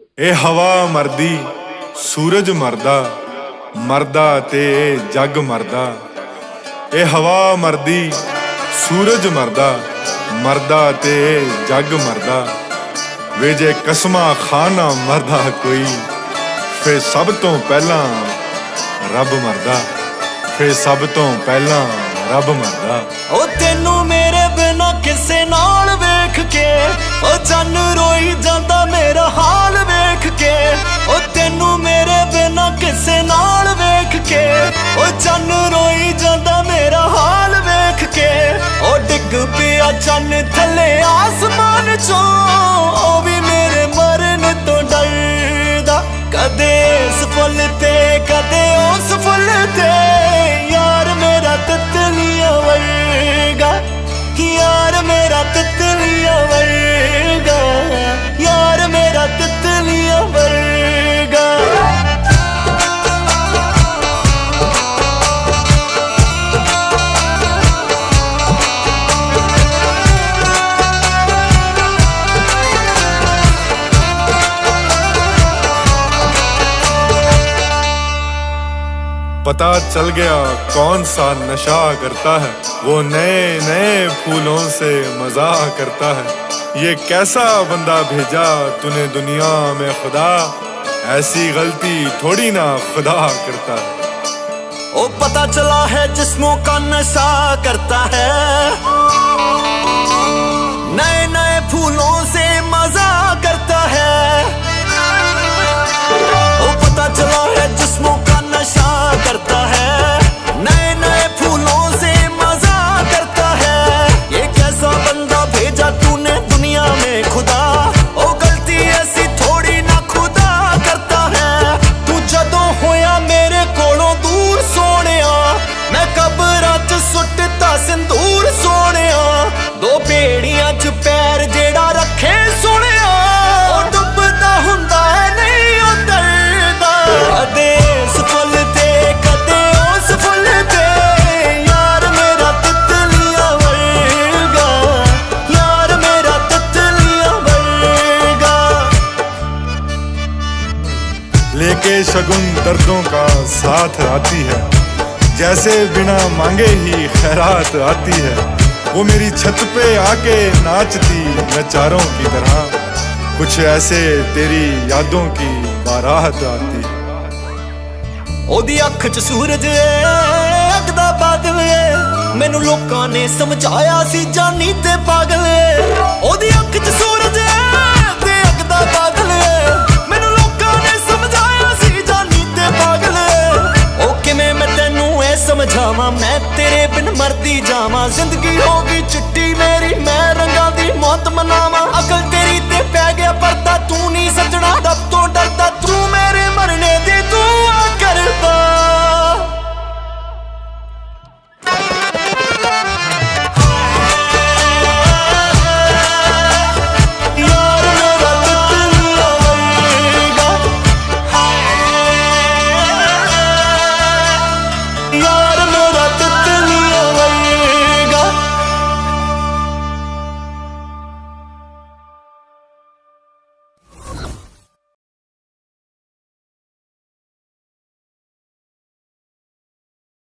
ए हवा मरदी सूरज मरदा मरदा ते जग मरदा। ए हवा मरदी सूरज मरदा मरदा ते जग मरदा। वे जे कसमा खाना मरदा कोई फिर सब तो पहला रब मरदा। फिर सब तो पहला रब मरदा। ओ तेनू मेरे बिना किसे नाल वेख के ओ चन रोई जांदा मेरा हाल वेख के। ओ तेनू मेरे बिना किसे नाल वेख के ओ चन रोई जांदा मेरा हाल वेख के। ओ डिग पिया चन थले आसमान चों ओ भी मेरे मरन तो डरदा। कदे इस फुल ते कदे उस फुल ते यार मेरा तितलियां वर्गा। यार मेरा तितलियां वर्गा। यार मेरा तितलियां वर्गा। पता चल गया कौन सा नशा करता है वो नए नए फूलों से मजा करता है। ये कैसा बंदा भेजा तूने दुनिया में खुदा। ऐसी गलती थोड़ी ना खुदा करता है। ओ पता चला है जिस्मों का नशा करता है। नए नए फूलों से मजा करता है। ओ पता चला है जिस्मों का नशा करता है। नए नए फूलों से मजा करता है। ये कैसा बंदा भेजा तूने दुनिया में खुदा। ओ गलती ऐसी थोड़ी ना खुदा करता है। तू जदों होया मेरे कोलों दूर सोनिया मैं कब्रां च सुट्टदा सिंदूर सोनिया। दो बेड़ियां च पैर जेड़ा रखे सोनिया ओ डुबदा हुंदा है नहीं ओ डरदा। कदे इस फुल ते कदे उस फुल ते यार मेरा तितलियां वर्गा। यार मेरा तितलियां वर्गा। लेके शगुन दर्दों का साथ आती है जैसे बिना मांगे ही खैरात आती है। वो मेरी छत पे आके नाचती नचारों की तरह। कुछ ऐसे तेरी यादों की बारात आती है। ओदी अख च सूरज अगदा बादल मैनू लोकां ने समझाया सी जानी